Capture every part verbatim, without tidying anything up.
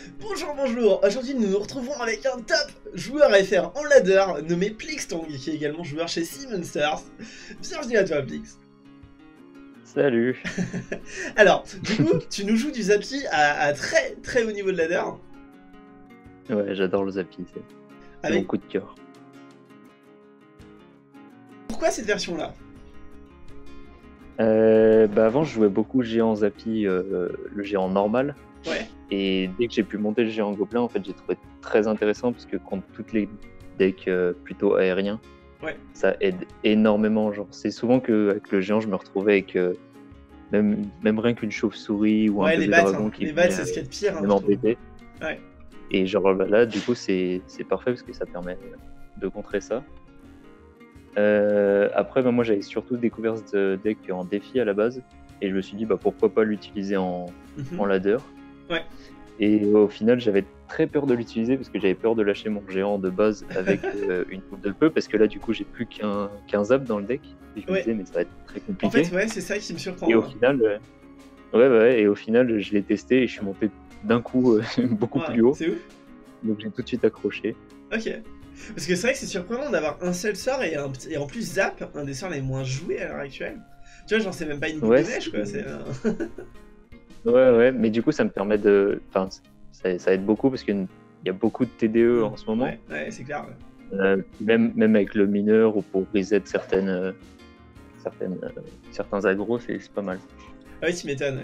Bonjour, bonjour. Aujourd'hui, nous nous retrouvons avec un top joueur F R en ladder nommé Plixtong, qui est également joueur chez Sea Monsters. Bienvenue à toi, Plix. Salut. Alors, du coup, tu nous joues du Zappy à, à très très haut niveau de ladder. Ouais, j'adore le Zappy, c'est avec... mon coup de cœur. Pourquoi cette version-là? euh, bah Avant, je jouais beaucoup géant Zappy, euh, le géant normal. Ouais. Et dès que j'ai pu monter le géant gobelin, en fait, j'ai trouvé très intéressant parce que contre toutes les decks euh, plutôt aériens, ouais. ça aide énormément. Genre, c'est souvent qu'avec le géant, je me retrouvais avec euh, même, même rien qu'une chauve-souris ou ouais, un bébé battes, dragon hein. qui les battes, c'est ce qu'il y a de pire. Hein, m'embêter. Ouais. Et genre bah, là, du coup, c'est parfait parce que ça permet de contrer ça. Euh, après, bah, moi, j'avais surtout découvert ce deck en défi à la base, et je me suis dit bah, pourquoi pas l'utiliser en, mm-hmm. en ladder. Ouais. Et au final, j'avais très peur de l'utiliser parce que j'avais peur de lâcher mon géant de base avec euh, une coupe de peu, parce que là, du coup, j'ai plus qu'un qu'un zap dans le deck. Et je me ouais. disais, mais ça va être très compliqué. En fait, ouais, c'est ça qui me surprend. Et hein. au final, euh... ouais, ouais, et au final, je l'ai testé et je suis monté d'un coup euh, beaucoup ouais, plus haut. C'est ouf. Donc j'ai tout de suite accroché. Ok. Parce que c'est vrai que c'est surprenant d'avoir un seul sort et, un, et en plus Zap, un des sorts les moins joués à l'heure actuelle. Tu vois, genre c'est même pas une boule ouais, de neige quoi. C'est... ouais, ouais, mais du coup ça me permet de. Enfin, ça, ça aide beaucoup parce qu'il y a beaucoup de T D E en ce moment. Ouais, ouais c'est clair. Ouais. Euh, même, même avec le mineur ou pour reset certaines, euh, certaines, euh, certains agros, c'est pas mal. Ah oui, tu m'étonnes.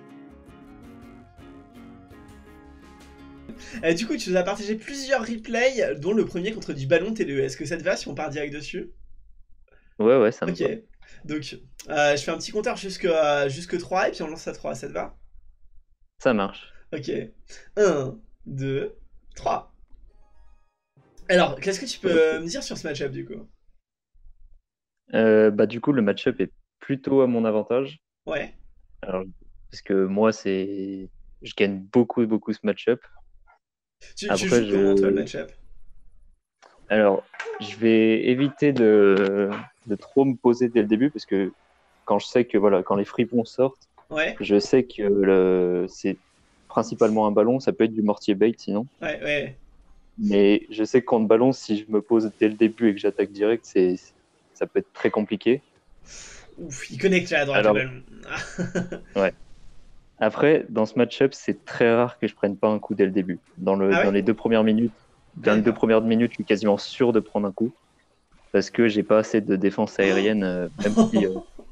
Euh, du coup, tu nous as partagé plusieurs replays, dont le premier contre du ballon T D E. Est-ce que ça te va si on part direct dessus? Ouais, ouais, ça me okay. va. Donc, euh, je fais un petit compteur jusque, euh, jusque trois et puis on lance à trois. Ça te va? Ça marche. Ok. un, deux, trois. Alors, qu'est-ce que tu peux okay. me dire sur ce match-up du coup? euh, Bah du coup, le match-up est plutôt à mon avantage. Ouais. Alors, parce que moi, c'est, je gagne beaucoup, beaucoup ce match-up. Tu, Après, tu joues je... comment toi le match-up? Alors, je vais éviter de, de trop me poser dès le début parce que quand je sais que voilà, quand les fripons sortent, ouais. je sais que le, c'est principalement un ballon, ça peut être du mortier bait sinon. Ouais, ouais. Mais je sais que contre ballon, si je me pose dès le début et que j'attaque direct, c'est, ça peut être très compliqué. Ouf, il connecte à la droite Alors, le ballon. ouais. Après, dans ce match-up, c'est très rare que je prenne pas un coup dès le début. Dans, le, ah ouais dans les deux premières minutes, dans les deux premières minutes, je suis quasiment sûr de prendre un coup parce que j'ai pas assez de défense aérienne, euh, même si,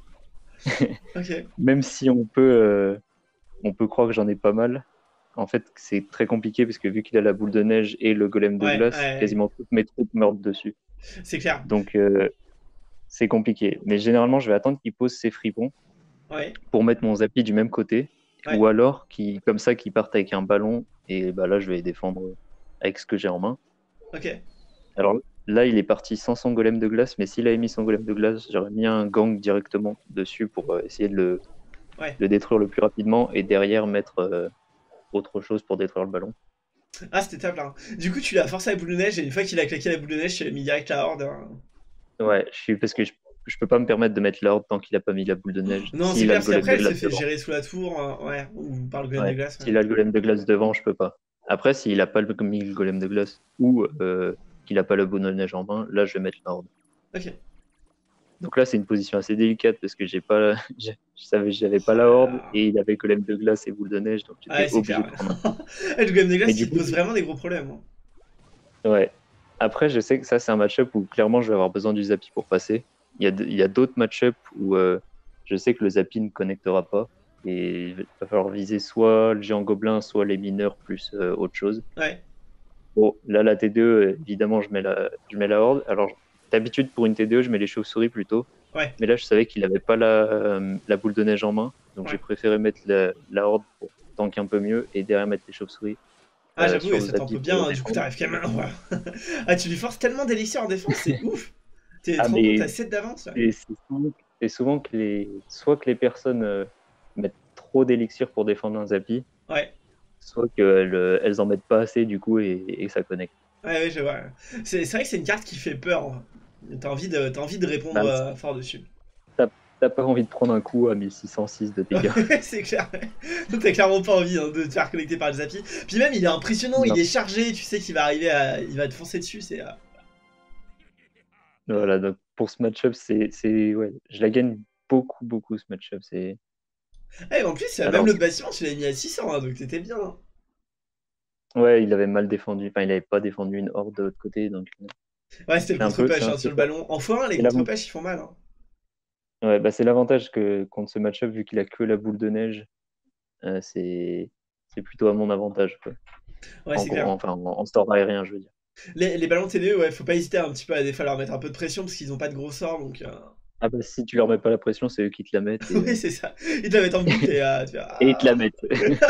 euh... okay. même si on peut, euh, on peut croire que j'en ai pas mal. En fait, c'est très compliqué parce que vu qu'il a la boule de neige et le golem de ouais, glace, ouais, quasiment ouais. toutes mes troupes meurent dessus. C'est clair. Donc, euh, c'est compliqué. Mais généralement, je vais attendre qu'il pose ses fripons ouais. pour mettre mon Zappy du même côté. Ouais. Ou alors, qui, comme ça, qu'ils partent avec un ballon. Et bah, là, je vais défendre avec ce que j'ai en main. Ok. Alors là, il est parti sans son golem de glace. Mais s'il avait mis son golem de glace, j'aurais mis un gang directement dessus pour euh, essayer de le, ouais. le détruire le plus rapidement. Et derrière, mettre euh, autre chose pour détruire le ballon. Ah, c'était top là. Du coup, tu l'as forcé à la boule de neige. Et une fois qu'il a claqué la boule de neige, tu as mis direct la horde. Hein. Ouais, je suis parce que je je peux pas me permettre de mettre l'ordre tant qu'il a pas mis la boule de neige. Non, c'est clair, parce qu'après, elle se fait gérer sous la tour, euh, ouais, ou par le golem ouais. de glace. Ouais. S'il a le golem de glace devant, je peux pas. Après, s'il a pas le, mis le golem de glace ou euh, qu'il a pas la boule de neige en main, là, je vais mettre l'ordre. Ok. Donc là, c'est une position assez délicate parce que j'ai pas, je savais, j'avais pas la horde ah. et il avait golem de glace et boule de neige, donc j'étais ouais, obligé clair, de prendre un coup. Le golem de glace, il coup, pose vraiment des gros problèmes. Hein. Ouais. Après, je sais que ça, c'est un match-up où clairement, je vais avoir besoin du Zappy pour passer. Il y a, il y a d'autres match-up où euh, je sais que le Zappy ne connectera pas et il va falloir viser soit le géant gobelin, soit les mineurs plus euh, autre chose. Ouais. Bon, là, la T deux, évidemment, je mets la, je mets la horde. Alors, d'habitude, pour une T deux, je mets les chauves-souris plutôt. Ouais. Mais là, je savais qu'il n'avait pas la, euh, la boule de neige en main. Donc, ouais. j'ai préféré mettre la, la horde pour tanker un peu mieux et derrière mettre les chauves-souris. Ah, euh, j'avoue, ça t'en bien. Du coup, t'arrives quand même. Ah, tu lui forces tellement d'élixir en défense, c'est ouf. T'es ah, t'as sept d'avance. Ouais. C'est souvent, souvent que les, soit que les personnes euh, mettent trop d'élixir pour défendre un Zappy, ouais. soit qu'elles euh, elles en mettent pas assez du coup et, et ça connecte. Ouais, ouais, je vois. C'est vrai que c'est une carte qui fait peur. T'as envie, de, as envie de répondre bah, euh, fort dessus. Ça, t'as pas envie de prendre un coup à mille six cent six de dégâts. C'est clair. T'as clairement pas envie hein, de te faire connecter par le Zappy. Puis même, il est impressionnant, non. Il est chargé, tu sais qu'il va arriver à... Il va te foncer dessus, c'est... Euh... Voilà, donc pour ce match-up, c'est... Ouais, je la gagne beaucoup, beaucoup, ce match-up. C'est... Eh, en plus, Alors, même l'autre bâtiment, tu l'as mis à six cents, hein, donc t'étais bien. Hein. Ouais, il avait mal défendu. Enfin, il avait pas défendu une horde de l'autre côté, donc... Ouais, c'était le contre-pêche hein, sur le ballon. Enfin, les contre-pêches, ils font mal. Hein. Ouais, bah c'est l'avantage que contre ce match-up, vu qu'il a que la boule de neige, euh, c'est plutôt à mon avantage. Quoi. Ouais, c'est clair. Enfin, en, en store aérien, je veux dire. Les, les ballons T D E, ouais, faut pas hésiter un petit peu à des fois leur mettre un peu de pression parce qu'ils ont pas de gros sorts, donc... Euh... Ah bah si tu leur mets pas la pression, c'est eux qui te la mettent. Et... oui, c'est ça. Ils te la mettent en boucle et... Euh, tu fais, ah... et ils te la mettent.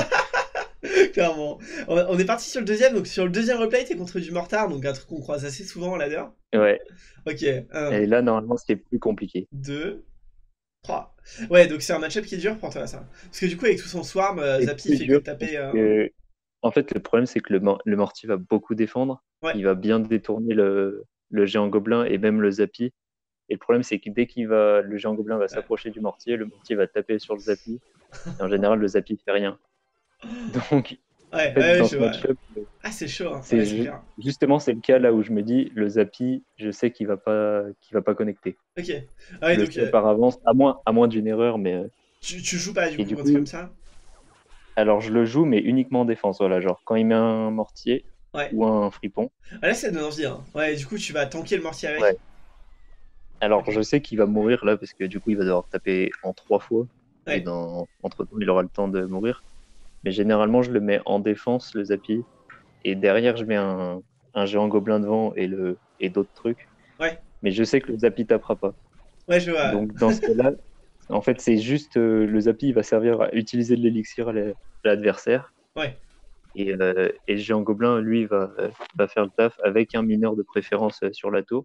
Clairement. On est parti sur le deuxième, donc sur le deuxième replay, t'es contre du mortar, donc un truc qu'on croise assez souvent en ladder. Ouais. Ok. Un, et là, normalement, c'était plus compliqué. Deux, trois. Ouais, donc c'est un match-up qui est dur pour toi, ça. Parce que du coup, avec tout son swarm, euh, Zappy fait que taper... Euh... Que... En fait, le problème, c'est que le, le mortier va beaucoup défendre. Ouais. Il va bien détourner le, le géant gobelin et même le Zappy. Et le problème, c'est que dès qu'il va, le géant gobelin va s'approcher ouais. du mortier, le mortier va taper sur le Zappy. Et en général, le Zappy fait rien. Donc, ouais, en fait, ouais, dans ce match-up, ah, c'est chaud. Hein. C'est ouais, ju justement, c'est le cas là où je me dis, le Zappy, je sais qu'il va pas, qu'il va pas connecter. Ok. Ah ouais, je donc, le sais par avance, à moins, à moins d'une erreur, mais. Tu, tu joues pas du coup, du coup comme ça? Alors, je le joue, mais uniquement en défense. Voilà, genre quand il met un mortier ouais. ou un fripon. Ah là, ça donne envie. Hein. Ouais, du coup, tu vas tanker le mortier avec. Ouais. Alors, okay. je sais qu'il va mourir là, parce que du coup, il va devoir taper en trois fois. Ouais. Et dans... entre-temps, il aura le temps de mourir. Mais généralement, je le mets en défense, le Zappy. Et derrière, je mets un, un géant gobelin devant et, le... et d'autres trucs. Ouais. Mais je sais que le Zappy tapera pas. Ouais, je vois. Donc, dans ce cas-là, en fait, c'est juste euh, le Zappy il va servir à utiliser de l'élixir à l'adversaire. Ouais. Et, euh, et le géant gobelin, lui, va, va faire le taf avec un mineur de préférence sur la tour.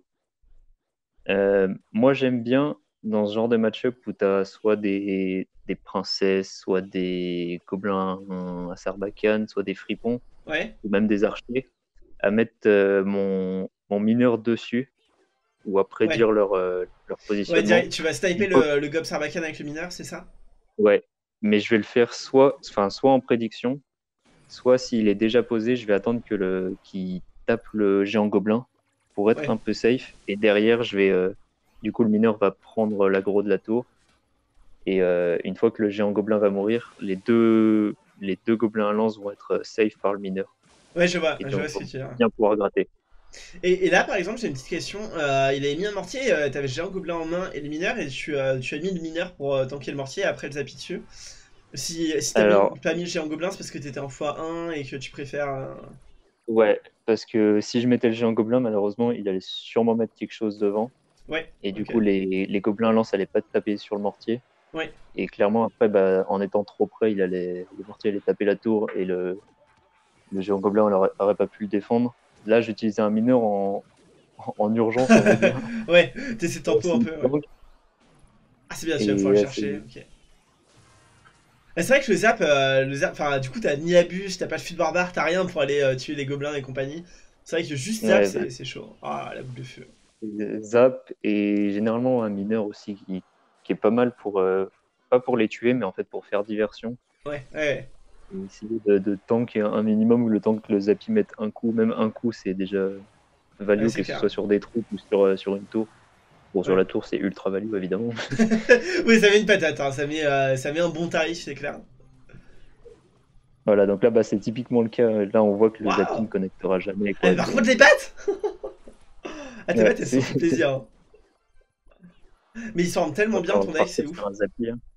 Euh, moi, j'aime bien dans ce genre de match-up où tu as soit des, des princesses, soit des gobelins à Sarbacane, soit des fripons, ouais. ou même des archers, à mettre euh, mon, mon mineur dessus ou à prédire ouais. leur, euh, leur positionnement. Ouais, direct, tu vas sniper le, le gob Sarbacane avec le mineur, c'est ça? Ouais, mais je vais le faire soit, enfin, soit en prédiction, soit s'il est déjà posé, je vais attendre que le qu'il tape le géant gobelin pour être ouais. un peu safe. Et derrière, je vais, euh, du coup, le mineur va prendre l'aggro de la tour. Et euh, une fois que le géant gobelin va mourir, les deux, les deux gobelins à lance vont être safe par le mineur. Ouais, je vois, et je vois ce que tu veux dire. Bien pouvoir gratter. Et, et là, par exemple, j'ai une petite question. Euh, il avait mis un mortier, euh, t'avais le géant gobelin en main et le mineur, et tu, euh, tu as mis le mineur pour euh, tanker le mortier et après le Zappy dessus. Si, si t'avais Alors... pas mis le géant gobelin, c'est parce que t'étais en fois un et que tu préfères. Euh... Ouais, parce que si je mettais le géant gobelin, malheureusement, il allait sûrement mettre quelque chose devant. Ouais. Et du okay. coup, les, les gobelins lance allaient pas taper sur le mortier. Ouais. Et clairement, après, bah, en étant trop près, il allait, le mortier allait taper la tour et le, le géant gobelin n'aurait aurait pas pu le défendre. Là, j'utilisais un mineur en, en, en urgence. On va dire. ouais, t'essaies de tempo un peu. Ouais. Ah, c'est bien, tu vas pouvoir le chercher. Ok. C'est vrai que le zap, euh, le zap, enfin, du coup, t'as ni abus, t'as pas le fut de barbare, t'as rien pour aller euh, tuer les gobelins et compagnie. C'est vrai que juste zap, ouais, c'est bah... chaud. Ah, la boule de feu. Zap et généralement un mineur aussi qui, qui est pas mal pour, euh, pas pour les tuer, mais en fait pour faire diversion. Ouais, ouais. Et essayer de, de tank un minimum où le temps que le Zappy mette un coup, même un coup, c'est déjà value, ouais, que clair. Ce soit sur des troupes ou sur, sur une tour. Bon, sur ouais. la tour, c'est ultra value, évidemment. oui, ça met une patate, hein. ça, met, euh, ça met un bon tarif, c'est clair. Voilà, donc là, bah, c'est typiquement le cas. Là, on voit que le wow. Zappy ne connectera jamais. Quoi, ah, par contre, les pattes Ah, tes ouais, pattes, elles sont fait plaisir. Hein. Mais ils sortent tellement bien, ton deck, c'est ouf. Un Zappy, hein.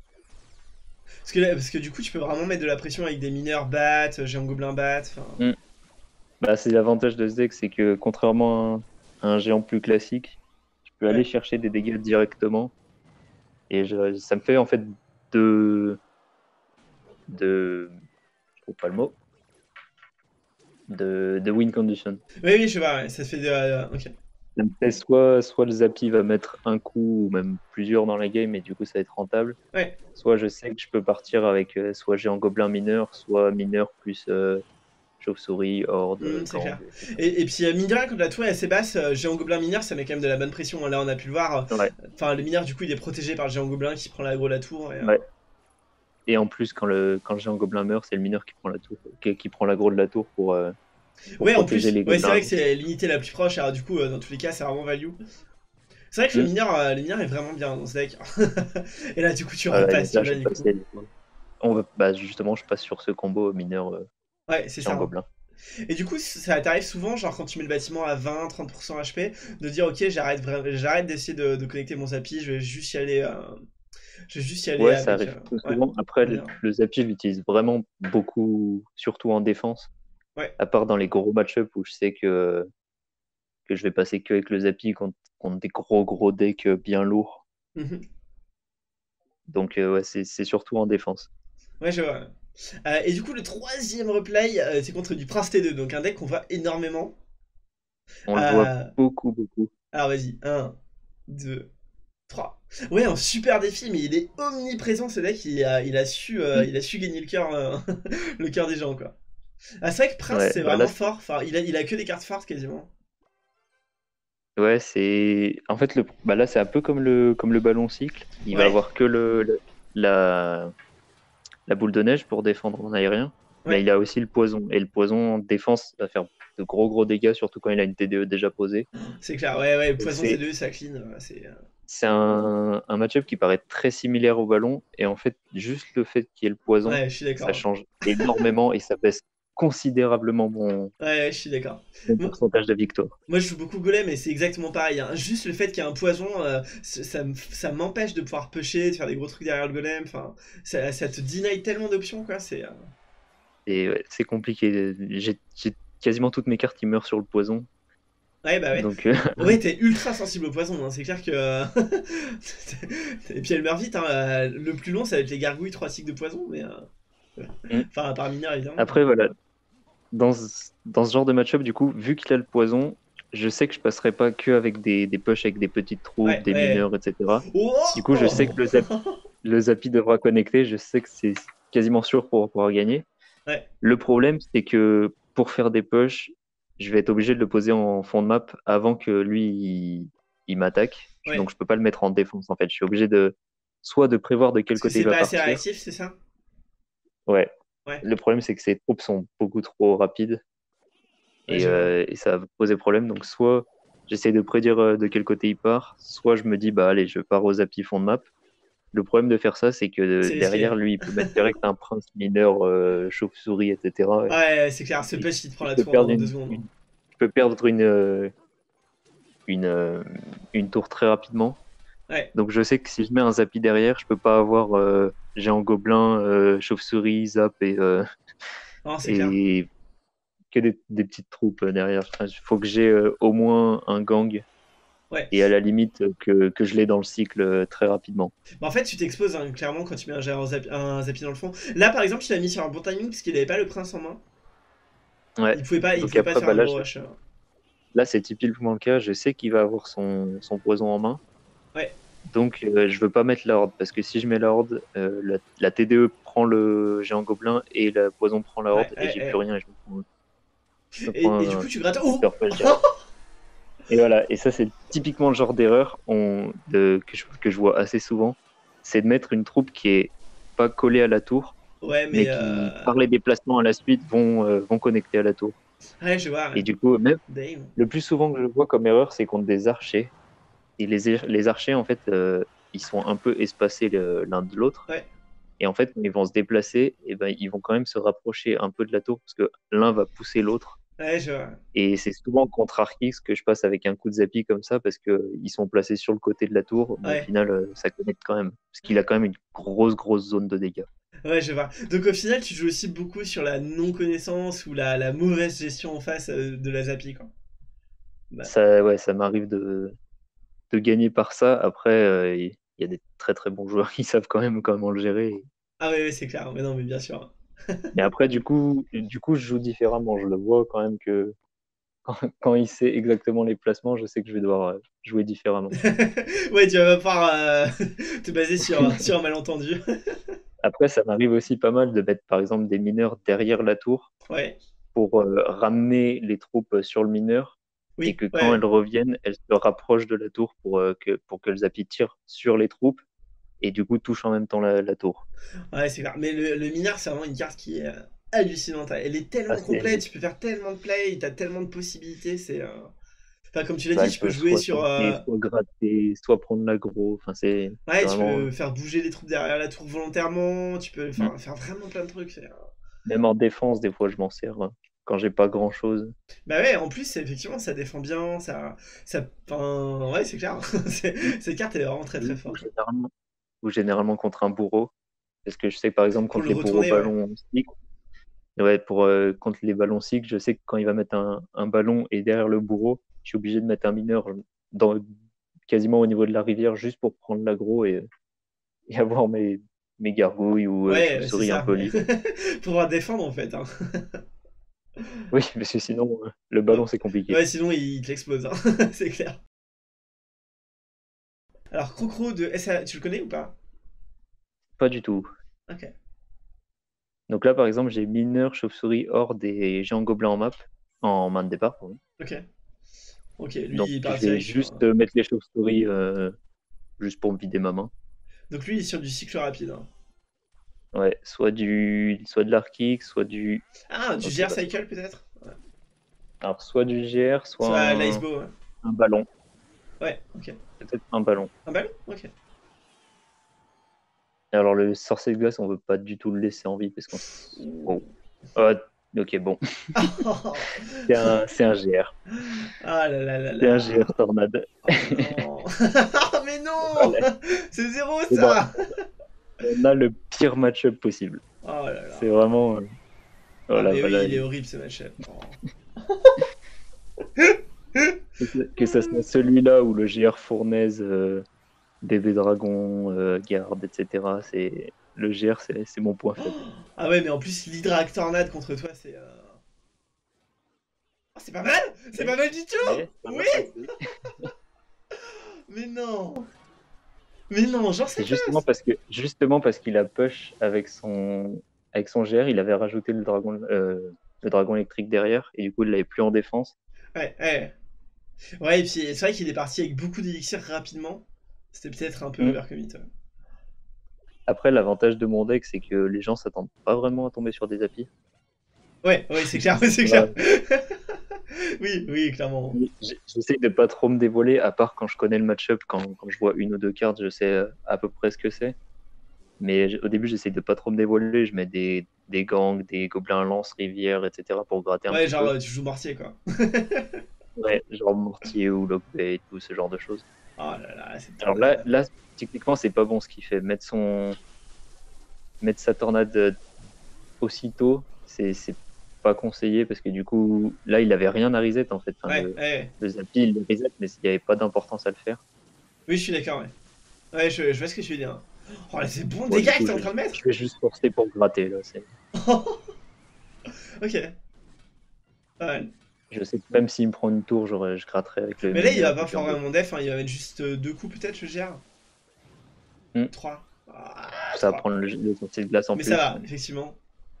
Parce que, parce que du coup, tu peux vraiment mettre de la pression avec des mineurs bat, géant gobelin bat. Mm. Bah, c'est l'avantage de ce deck, c'est que contrairement à un, à un géant plus classique, tu peux ouais. aller chercher des dégâts directement. Et je, ça me fait en fait de. de. Je trouve pas le mot. De, de win condition. Oui, oui, je vois, ouais. Ça fait de. Euh, ok. Ça me fait soit, soit le Zappy va mettre un coup ou même plusieurs dans la game et du coup ça va être rentable. Ouais. Soit je sais que je peux partir avec euh, soit géant gobelin mineur, soit mineur plus, euh, chauve-souris, horde, Mmh, c'est gang, clair. et cetera. Et, et puis, euh, mine de rien, quand la tour est assez basse, euh, géant gobelin mineur, ça met quand même de la bonne pression, hein. Là, on a pu le voir. Ouais, Enfin, le mineur, du coup, il est protégé par le géant gobelin qui prend l'aggro de la tour. Et, euh, ouais. Et en plus, quand le, quand le géant gobelin meurt, c'est le mineur qui prend la tour, qui, qui prend l'aggro de la tour pour, euh, pour Ouais, en protéger plus, les ouais, c'est gobelins. vrai que c'est l'unité la plus proche. Alors, du coup, euh, dans tous les cas, c'est vraiment value. C'est vrai que le Hmm. mineur, euh, le mineur est vraiment bien dans ce deck. Et là, du coup, tu Voilà, et repasses, donc tu là, je vois, suis du coup. passé. On va, bah, justement, je passe sur ce combo mineur euh, Ouais, c'est géant ça, hein. gobelin. Et du coup, ça t'arrive souvent, genre quand tu mets le bâtiment à vingt à trente pour cent H P, de dire ok, j'arrête vra- j'arrête d'essayer de, de connecter mon Zappy, je vais juste y aller, euh, je vais juste y aller Ouais, ça avec. arrive euh, plus ouais, souvent. Après, le, mineur. le Zappy, je l'utilise vraiment beaucoup, surtout en défense. Ouais. À part dans les gros match-up où je sais que, que je vais passer que avec le Zappy contre, contre des gros gros decks bien lourds. Mhm. Donc, euh, ouais, c'est c'est surtout en défense. Ouais, je vois. Euh, et du coup, le troisième replay, euh, c'est contre du Prince T deux, donc un deck qu'on voit énormément. On le voit Euh, beaucoup, beaucoup. alors vas-y, un, deux, trois. Ouais, un super défi, mais il est omniprésent ce deck, il a, il a, su, euh, Mm. il a su gagner le cœur euh, le cœur des gens, quoi. Ah, c'est vrai que Prince, Ouais, c'est bah là, vraiment fort, enfin, il a, il a que des cartes fortes quasiment. ouais, c'est. En fait, le... bah là, c'est un peu comme le, comme le ballon cycle. Il va Ouais, avoir que le, le- la... la boule de neige pour défendre en aérien. Mais ouais. il a aussi le poison. Et le poison en défense va faire de gros gros dégâts, surtout quand il a une T D E déjà posée. C'est clair, ouais, ouais, Donc Poison c'est T deux, ça clean, euh, c'est... euh, c'est un, un match-up qui paraît très similaire au ballon. Et en fait, juste le fait qu'il y ait le poison, Ouais, je suis ça d'accord. change énormément et ça baisse considérablement mon, Ouais, ouais, je suis d'accord. mon Moi, pourcentage de victoire. moi, je joue beaucoup Golem et c'est exactement pareil, hein. Juste le fait qu'il y ait un poison, euh, c- ça, me- ça m'empêche de pouvoir pusher, de faire des gros trucs derrière le Golem, enfin, ça, ça te deny tellement d'options, quoi, c'est... euh, Et ouais, c'est compliqué. J'ai j'ai quasiment toutes mes cartes qui meurent sur le poison. Ouais, bah ouais. Donc, euh, Ouais, t'es ultra sensible au poison, hein. C'est clair que... euh, Et puis elle meurt vite, hein. euh, Le plus long, ça va être les gargouilles, trois cycles de poison, mais... euh, ouais. Enfin, à part mineur, évidemment. après, voilà, dans ce, dans ce genre de match-up, du coup, vu qu'il a le poison, je sais que je passerai pas que avec des, des pushs avec des petites troupes, Ouais, des ouais. mineurs, et cetera. Du coup, je sais que Oh. le, zap, le Zappy devra connecter, je sais que c'est quasiment sûr pour pouvoir gagner. Ouais, Le problème, c'est que pour faire des pushs, je vais être obligé de le poser en fond de map avant que lui, il, il m'attaque. ouais. Donc, je peux pas le mettre en défense, en fait. Je suis obligé de soit de prévoir de quel Parce que côté il c'est va pas assez partir. réactif, c'est ça? Ouais. Ouais, Le problème, c'est que ces troupes sont beaucoup trop rapides. ouais, Et, je vois. euh, et ça va poser problème. Donc, soit j'essaie de prédire euh, de quel côté il part, soit je me dis, bah allez, je pars aux applis fond de map. Le problème de faire ça, c'est que euh, C'est derrière, risqué. lui, il peut mettre direct un prince mineur, euh, chauve-souris, et cetera. Ouais, c'est clair, ce Et push il te prend je la peux tour perdre en deux une, secondes, hein. une- je peux perdre une, euh, une, euh, une tour très rapidement. Ouais, Donc, je sais que si je mets un zappi derrière, je peux pas avoir euh, géant gobelin, euh, chauve-souris, zap et, euh, non, c'est clair. et que des, des petites troupes euh, derrière. Enfin, il faut que j'ai euh, au moins un gang Ouais. et à la limite euh, que, que je l'ai dans le cycle euh, très rapidement. Bah, en fait, tu t'exposes, hein, clairement quand tu mets un, un, zap- un Zappy dans le fond. Là, par exemple, tu l'as mis sur un bon timing parce qu'il avait pas le prince en main. Ouais. Il pouvait pas, il Donc pouvait pas te après, faire bah un là, gros je- rush. euh. là c'est typiquement le cas. Je sais qu'il va avoir son, son poison en main. Ouais, Donc euh, je veux pas mettre la horde parce que si je mets la horde, euh, la, la T D E prend le géant gobelin et le poison prend la ouais, horde et ouais, j'ai plus ouais. rien et je me prends, je me prends Et, et du un, coup, tu grattes. un Oh. super push direct. Et voilà, et ça c'est typiquement le genre d'erreur on- de, que, je, que je vois assez souvent, c'est de mettre une troupe qui est pas collée à la tour, Ouais, mais. mais qui, Euh... par les déplacements à la suite, vont, euh, vont connecter à la tour. Ouais, je vois. Ouais. Et du coup, même Damn. le plus souvent que je vois comme erreur, c'est contre des archers. Et les, er- les archers, en fait, euh, ils sont un peu espacés le- l'un de l'autre. Ouais, Et en fait, quand ils vont se déplacer, et ben, ils vont quand même se rapprocher un peu de la tour parce que l'un va pousser l'autre. ouais, je vois. Et c'est souvent contre Archix que je passe avec un coup de zappy comme ça parce que ils sont placés sur le côté de la tour, mais au Ouais, final, euh, ça connecte quand même. Parce qu'il a quand même une grosse, grosse zone de dégâts. ouais, je vois. Donc au final, tu joues aussi beaucoup sur la non-connaissance ou la, la mauvaise gestion en face euh, de la Zappy, quoi. Bah. Ça, ouais, ça m'arrive de, de gagner par ça. Après, euh, il y a des très, très bons joueurs qui savent quand même comment le gérer. Ah ouais, ouais, c'est clair. Mais non, mais bien sûr. Mais après, du coup, du coup, je joue différemment. Je le vois quand même que quand, quand il sait exactement les placements, je sais que je vais devoir euh, jouer différemment. Ouais, tu vas pas pouvoir euh, te baser sur, sur un malentendu. Après, ça m'arrive aussi pas mal de mettre, par exemple, des mineurs derrière la tour Ouais, pour euh, ramener les troupes sur le mineur. Oui, et que ouais, quand ouais. elles reviennent, elles se rapprochent de la tour pour, euh, que, pour que le Zappy tire sur les troupes et du coup touche en même temps la, la tour. Ouais, c'est clair. Mais le, le mineur, c'est vraiment une carte qui est euh, hallucinante. Elle est Ah, tellement complète, c'est- tu peux faire tellement de plays, t'as tellement de possibilités. C'est, euh, enfin, comme tu l'as bah, dit, elle tu peux peut jouer soit sur. tanker, euh, soit gratter, soit prendre l'aggro. Enfin, c'est Ouais, c'est tu vraiment. peux faire bouger les troupes derrière la tour volontairement, tu peux euh, enfin, faire vraiment plein de trucs. c'est, euh, Même en défense, des fois, je m'en sers hein, quand j'ai pas grand chose. Bah ouais, en plus, c'est- effectivement, ça défend bien, ça. ça... Enfin, ouais, c'est clair. C'est- Cette carte, elle est vraiment très très Ou, ou forte. généralement, ou généralement contre un bourreau. Parce que je sais que par exemple, Pour contre le les bourreaux retourner, ouais. ballons cycles, ouais, pour, euh, contre les ballons cycles, je sais que quand il va mettre un, un ballon et derrière le bourreau, je suis obligé de mettre un mineur dans, quasiment au niveau de la rivière juste pour prendre l'aggro et, et avoir mes, mes gargouilles ou euh, Ouais, c'est chauves-souris un ça. peu libres. Pour pouvoir défendre, en fait. Hein. Oui, parce que sinon, euh, le Ouais, ballon, c'est compliqué. ouais, sinon, il te l'explose. Hein. C'est clair. Alors, Crocro de S A, tu le connais ou pas? Pas du tout. Ok. Donc là, par exemple, j'ai mineur, chauve-souris, horde et géant gobelin en map, en main de départ. Pardon. Ok. Ok, lui, Donc il part je vais direct sur. juste un- euh, mettre les chauves-souris euh, juste pour me vider ma main. Donc, lui, il est sur du cycle rapide. Hein. Ouais, soit du, soit de l'archique, soit du. Ah, du Ok, G R bah soit. Cycle, peut-être? Ouais. Alors soit du G R, soit Soit un, l'Icebow, ouais. un ballon. Ouais, ok. Peut-être un ballon. Un ballon? Ok. Alors le sorcier de glace, on veut pas du tout le laisser en vie parce qu'on. s- Oh. Ah, ok, bon. C'est un, c'est un G R. Ah là là là C'est un là. G R tornade. Oh non. Mais non. Voilà. C'est zéro, Et ben, ça. on a le pire match-up possible. Oh là C'est là. vraiment. euh, Ah Voilà, mais oui, voilà. il est il- horrible, ce match-up. Oh. Que ce que ce soit celui-là ou le G R fournaise, euh, bébé dragon, euh, garde, et cetera. C'est le G R, c'est c'est mon point faible. Ah ouais, mais en plus, l'Hydra Tornade contre toi, c'est... euh, oh, c'est pas mal. C'est Mais, pas mal du tout. mais ça va Oui. passer. Mais non. Mais non, genre ça C'est justement passe. parce que justement parce qu'il a push avec son avec son G R, il avait rajouté le dragon euh, le dragon électrique derrière et du coup il l'avait plus en défense. Ouais, ouais. Ouais, et puis c'est vrai qu'il est parti avec beaucoup d'élixir rapidement. C'était peut-être un peu Mm. overcommit. Ouais, Après l'avantage de mon deck c'est que les gens s'attendent pas vraiment à tomber sur des applis. ouais, ouais, c'est clair, ouais, c'est Voilà. clair. Oui, oui, clairement. J- J'essaie de pas trop me dévoiler à part quand je connais le match-up, quand, quand je vois une ou deux cartes, je sais euh, à peu près ce que c'est. Mais j- au début j'essaie de pas trop me dévoiler, je mets des, des gangs, des gobelins lance, rivières, et cetera pour gratter un Ouais, petit genre peu. euh, tu joues mortier, quoi. Ouais, genre mortier ou lockbait ou ce genre de choses. Oh là là, c'est Alors là, tornade. là techniquement, c'est pas bon ce qu'il fait. Mettre, son... Mettre sa tornade euh, aussitôt, c'est c'est pas conseillé parce que du coup, là, il avait rien à reset en fait. Enfin, Ouais, le, ouais. le Zappy, il le reset, mais il n'y avait pas d'importance à le faire. Oui, je suis d'accord, ouais. Ouais, je, je vois ce que tu veux dire. Oh là, c'est bon Bon, du dégâts que coup, t'es en je, train de je mettre. vais juste forcer pour gratter. Là. c'est- Ok, pas mal. Je sais que même s'il me prend une tour, j'aurais- je gratterai avec le Mais là, il va mineur ou pas le faire jungle. vraiment def, hein, il va mettre juste euh, deux coups peut-être, je gère. Hmm. Trois. Ah, Ça va trois. prendre le, le sorcier de glace en Mais ça plus. va, effectivement.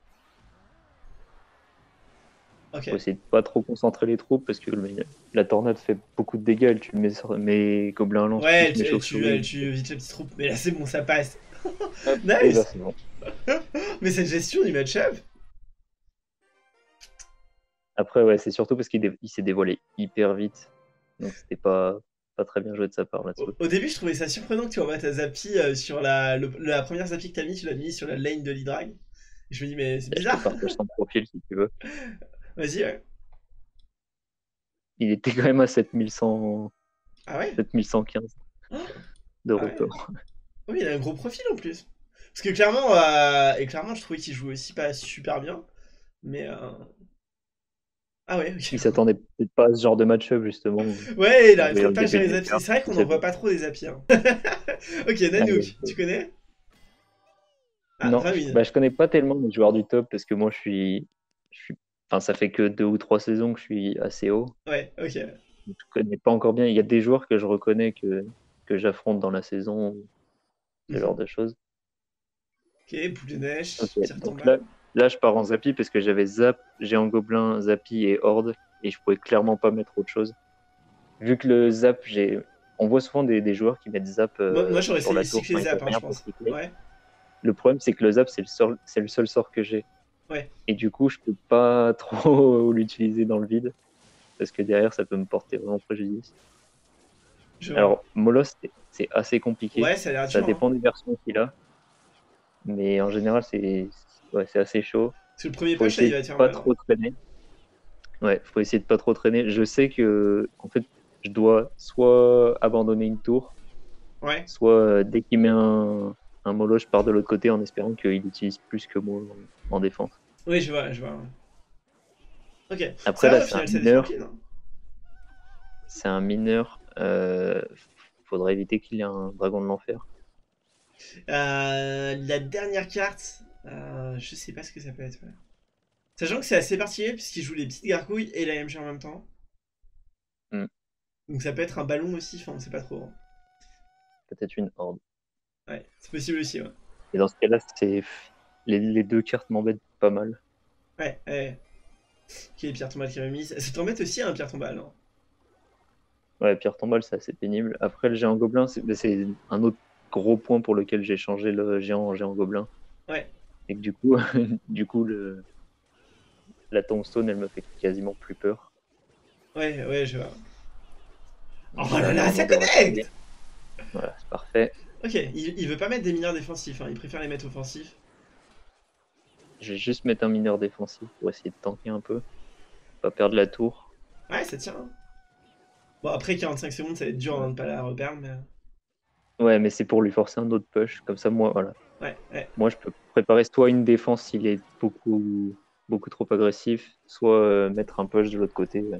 Ok. Faut essayer de pas trop concentrer les troupes parce que le- la tornade fait beaucoup de dégâts. Elle tue mes, sor- mes gobelins lance Ouais, plus elle, mes tu- elle tue, elle chauves-souris. tue vite la petite troupe. Mais là, c'est bon, ça passe. Hop, et là, Nice. c'est bon. Mais cette gestion du match-up. Après, ouais, c'est surtout parce qu'il dé- il s'est dévoilé hyper vite. Donc, c'était pas, pas très bien joué de sa part Au, là-dessus. au début, je trouvais ça surprenant que tu envoies ta Zappy euh, sur la, le- la première Zappy que t'as mis, tu l'as mis sur la lane de l'Hydrag. Je me dis, mais c'est Et je te bizarre. partage son profil si tu veux. Vas-y, ouais. Il était quand même à sept mille cent, Ah ouais? sept mille cent quinze de Ah ouais. record. Oui, il a un gros profil en plus. Parce que clairement, euh, et clairement, je trouvais qu'il jouait aussi pas super bien. Mais euh, ah ouais, Il ok. s'attendait peut-être pas à ce genre de match-up, justement. Ouais, il En arrive voyant peut-être le pas à gérer D P S les des applis. Et cartes, c'est vrai je qu'on n'en sais pas. voit pas trop des applis. Hein. Ok, Ah, Nanook, ouais, tu c'est- connais? Ah, Non, je, Famine. bah, je connais pas tellement les joueurs du top parce que moi, je suis, je suis, enfin, ça fait que deux ou trois saisons que je suis assez haut. Ouais, ok. Je connais pas encore bien. Il y a des joueurs que je reconnais que, que j'affronte dans la saison, ce genre Mhm. de choses. Ok, boule de neige, Ok, tire donc là, tombale. là, je pars en Zappy parce que j'avais Zap, Géant Gobelin, Zappy et Horde, et je pouvais clairement pas mettre autre chose. Vu que le Zap, j'ai... on voit souvent des, des joueurs qui mettent Zap euh, Moi, moi j'aurais sur la essayé tour cycler quand ils Zap, ont hein, rien je pour pense. cycler. Ouais. Le problème, c'est que le Zap, c'est le, sort... c'est le seul sort que j'ai. Ouais. Et du coup, je peux pas trop l'utiliser dans le vide, parce que derrière, ça peut me porter vraiment préjudice. Je Alors, Molos, c'est assez compliqué. Ouais, ça a l'air Ça dur. dépend Hein. des versions qu'il a. Mais en général, c'est ouais, assez chaud. Parce que le premier Faut push, là, essayer il va de te faire pas mal. trop traîner. Ouais, faut essayer de pas trop traîner. Je sais que, en fait, je dois soit abandonner une tour, Ouais. soit euh, dès qu'il met un, un mollo, je pars de l'autre côté en espérant qu'il utilise plus que moi en, en défense. Oui, je vois, je vois. Ok. Après, Ça là, va, au c'est un final, ça défend mineur. clean. Hein. C'est un mineur. Euh, faudrait éviter qu'il ait un dragon de l'enfer. Euh, la dernière carte, euh, je sais pas ce que ça peut être. Ouais. Sachant que c'est assez particulier puisqu'il joue les petites gargouilles et la M G en même temps. Hmm. Donc ça peut être un ballon aussi, enfin on sait pas trop. Hein. Peut-être une horde. Ouais, c'est possible aussi, ouais. Et dans ce cas-là, c'est les, les deux cartes m'embêtent pas mal. Ouais, ouais. Qui est Pierre Tombal qui remise. Ça t'embête aussi, un hein, Pierre Tombal, non? Ouais, Pierre Tombal, c'est assez pénible. Après, le géant gobelin, c'est un autre gros point pour lequel j'ai changé le géant en géant gobelin. Ouais. Et que du coup, du coup le... la tombstone, elle me fait quasiment plus peur. Ouais, ouais, je vois. Oh là là, ça connecte! Voilà, c'est parfait. Ok, il, il veut pas mettre des mineurs défensifs, hein. Il préfère les mettre offensifs. Je vais juste mettre un mineur défensif pour essayer de tanker un peu. Pas perdre la tour. Ouais, ça tient. Hein. Bon, après quarante-cinq secondes, ça va être dur avant de pas la reperdre, mais... Ouais, mais c'est pour lui forcer un autre push. Comme ça, moi, voilà. Ouais, ouais. Moi, je peux préparer soit une défense s'il est beaucoup, beaucoup trop agressif, soit euh, mettre un push de l'autre côté euh,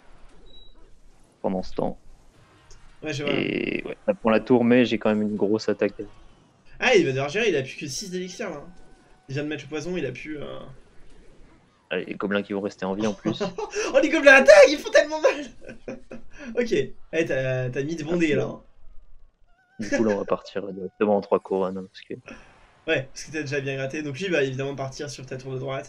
pendant ce temps. Ouais, je vois. Et ouais, là, pour la tour, mais j'ai quand même une grosse attaque. Ah, il va devoir gérer, il a plus que six d'élixir là. Il vient de mettre le poison, il a plus. Euh... Ah, les gobelins qui vont rester en vie en plus. Oh, les gobelins attaquent, ils font tellement mal. Ok, hey, t'as mis de bons dés là. Hein. Du coup, là, on va partir directement en trois couronnes. Hein, parce que... Ouais, parce que t'as déjà bien gratté. Donc lui va évidemment partir sur ta tour de droite.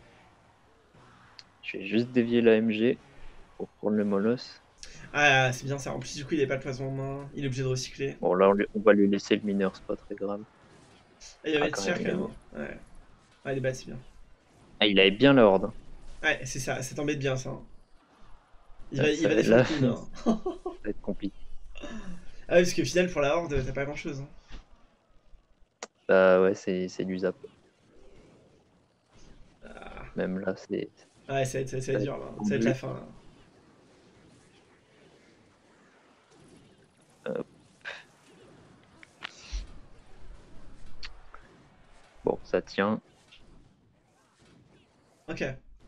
Je vais juste dévier la M G pour prendre le molosse. Ah, c'est bien ça. En plus, du coup, il est pas le poison en main. Il est obligé de recycler. Bon, là, on, lui, on va lui laisser le mineur, c'est pas très grave. Ah, il y avait ah, le tir quand même. Ouais. Ouais, les bêtes, c'est bien. Ah, il avait bien la horde. Ouais, c'est ça. Ça t'embête bien, ça. Il ah, va, ça il va va défendre là... clean. Hein. Ça va être compliqué. Ah, parce que au final, pour la horde, t'as pas grand chose. Hein. Bah ouais, c'est du zap. Ah. Même là, c'est... Ouais, ça va être, ça, ça va être dur, là. Ça va être la fin, là. Hop. Bon, ça tient. Ok.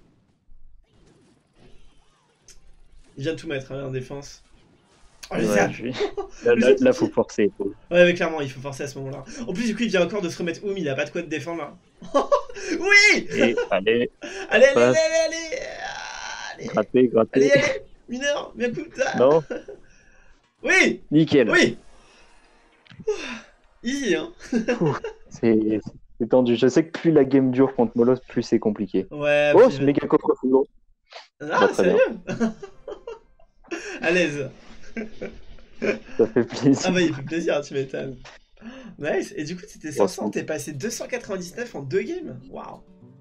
Il vient de tout mettre hein, en défense. Oh, le ouais, zap je... Là, là, là, faut forcer. Faut... Ouais, mais clairement, il faut forcer à ce moment-là. En plus, du coup, il vient encore de se remettre Oum, il a pas de quoi te défendre, là. Oui. Et allez, allez, allez, allez, allez, allez, gratter, gratter. Allez, allez, mineur, bien coup, ça. Non. Oui. Nickel. Oui. Easy, hein. C'est tendu. Je sais que plus la game dure contre Molos, plus c'est compliqué. Ouais. Oh, c'est méga coffre foudre. Ah, bah, sérieux. À l'aise. Ça fait plaisir. Ah bah il fait plaisir, tu m'étonnes. Nice. Et du coup, c'était cinq cents, t'es passé deux cent quatre-vingt-dix-neuf en deux games. Waouh.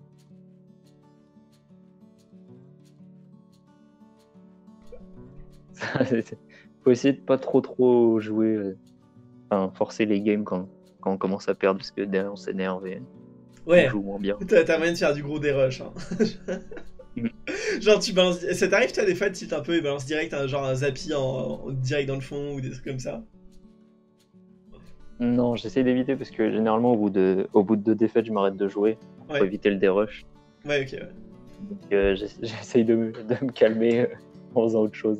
Faut essayer de pas trop trop jouer, euh, enfin forcer les games quand, quand on commence à perdre parce que derrière on s'énerve et ouais. on joue moins bien. T'as moyen de faire du gros dérush. Hein. Genre tu balances, ça t'arrive toi des fois de tilt un peu et balance direct un genre un Zappy en, en direct dans le fond ou des trucs comme ça? Non, j'essaie d'éviter parce que généralement au bout de au bout de deux défaites je m'arrête de jouer pour ouais. éviter le dérush. Ouais ok ouais. Donc euh, j'essaye de, me, de me calmer euh, en faisant autre chose.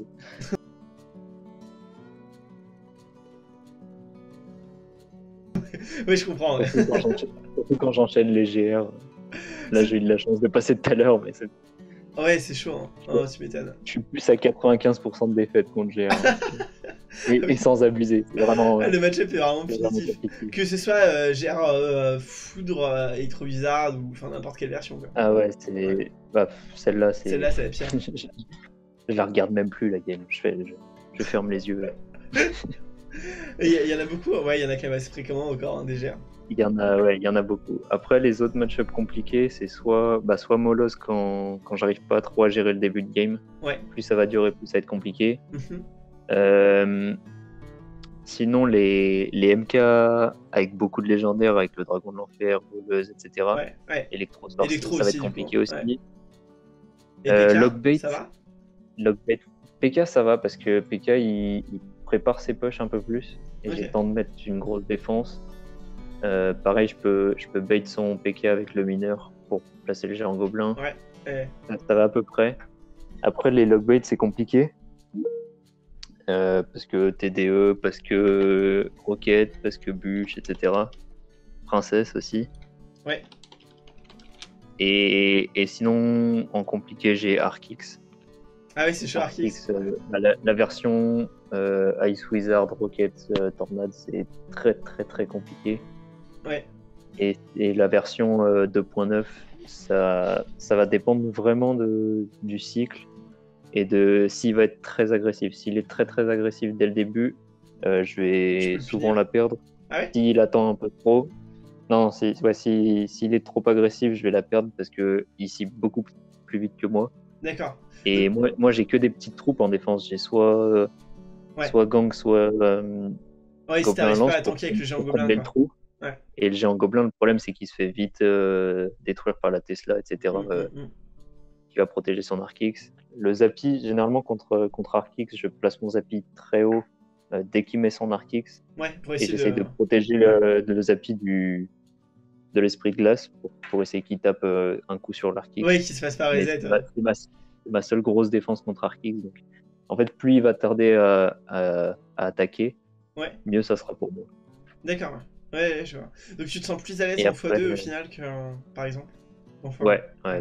Oui je comprends. Ouais. Surtout quand j'enchaîne les G R. Là j'ai eu de la chance de passer tout à l'heure mais c'est... Ouais, c'est chaud, hein. Oh, tu m'étonnes. Je suis plus à quatre-vingt-quinze pour cent de défaite contre G R. et, et sans abuser. C'est vraiment, ah, le match-up est vraiment c'est vraiment punitif. compliqué. Que ce soit euh, genre euh, Foudre, euh, Electro-Wizard ou enfin n'importe quelle version. Quoi. Ah ouais, c'est. Ouais. Bah, pff, celle-là, c'est. Celle-là, c'est la pire. je, je la regarde même plus, la game. Je, fais, je, je ferme les yeux. Il y, y en a beaucoup, ouais, il y en a quand même assez fréquemment encore, hein, des G R. Il y en a, ouais, il y en a beaucoup. Après, les autres match-up compliqués, c'est soit, bah, soit Molos quand, quand j'arrive pas trop à gérer le début de game. Ouais. Plus ça va durer, plus ça va être compliqué. Mm-hmm. euh, sinon, les, les M K avec beaucoup de légendaires, avec le Dragon de l'Enfer, Voleuse, et cetera. Ouais, ouais. Electro, ça Électro va aussi, être compliqué coup, aussi. Ouais. Et Euh, P K, Lockbait, ça va Lockbait. P K, ça va parce que P K, il, il prépare ses pushs un peu plus. Et Ok. j'ai le temps de mettre une grosse défense. Euh, pareil, je peux, je peux bait son P K avec le mineur pour placer le géant gobelin. Ouais. ouais. Ça, ça va à peu près. Après, les lockbaits, c'est compliqué. Euh, parce que T D E, parce que Rocket, parce que Bûche, et cetera. Princesse aussi. Ouais. Et, et sinon, en compliqué, j'ai Arkix. Ah oui, c'est chaud Arkix. Euh, la, la version euh, Ice Wizard, Rocket, euh, Tornade, c'est très très très compliqué. Ouais. Et, et la version euh, deux point neuf, ça, ça va dépendre vraiment de, du cycle et de s'il va être très agressif. S'il est très très agressif dès le début, euh, je vais souvent la perdre. Ah ouais S'il attend un peu trop, non, si, ouais, si, s'il est trop agressif, je vais la perdre parce que il cible beaucoup plus vite que moi. D'accord. Et moi, moi j'ai que des petites troupes en défense. J'ai soit, euh, ouais. soit gang, soit euh, ouais, si t'arrives pas à tanker avec le géant gobelin. Le trou. Ouais. Et le géant gobelin, le problème, c'est qu'il se fait vite euh, détruire par la Tesla, et cetera. Mm, euh, mm, mm. Qui va protéger son Arkix. Le Zappy, généralement, contre, contre Arkix, je place mon Zappy très haut euh, dès qu'il met son Arkix. Ouais, pour et essayer j'essaie de... de protéger le, le Zappy du, de l'esprit de glace pour, pour essayer qu'il tape euh, un coup sur l'Arkix. Oui, qu'il se fasse pas reset. C'est ma, ma, ma seule grosse défense contre Arkix. Donc, en fait, plus il va tarder à, à, à attaquer, ouais. mieux ça sera pour moi. D'accord, ouais, je vois. Donc tu te sens plus à l'aise en fois deux au final que, euh, par exemple enfin, ouais, ouais.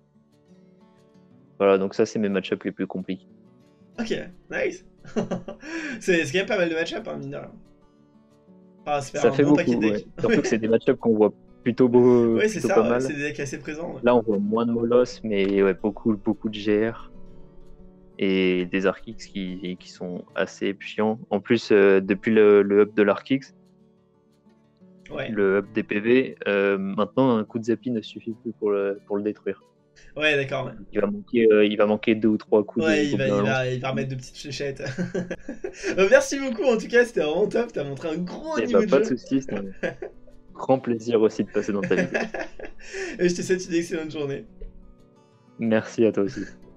Voilà, donc ça, c'est mes match-ups les plus compliqués. Ok, nice. c'est quand même pas mal de match-ups, hein, mine de rien. Ah, ça fait bon beaucoup, ouais. Surtout que c'est des match-ups qu'on voit plutôt beau. Ouais, c'est ça, ouais, c'est des decks assez présents. Ouais. Là, on voit moins de Molos, mais ouais, beaucoup, beaucoup de G R. Et des Arkix qui, qui sont assez chiants. En plus, euh, depuis le, le up de l'Arkix, ouais. le up des P V, euh, maintenant, un coup de Zappy ne suffit plus pour le, pour le détruire. Ouais, d'accord. Ouais. Il va manquer, euh, il va manquer deux ou trois coups. Ouais, de il, va, il, va, il va remettre de petites fléchettes. Merci beaucoup, en tout cas, c'était vraiment top. T'as montré un gros et niveau bah, de pas jeu. de soucis, c'est un grand plaisir aussi de passer dans ta vidéo. Et je te souhaite une excellente journée. Merci à toi aussi.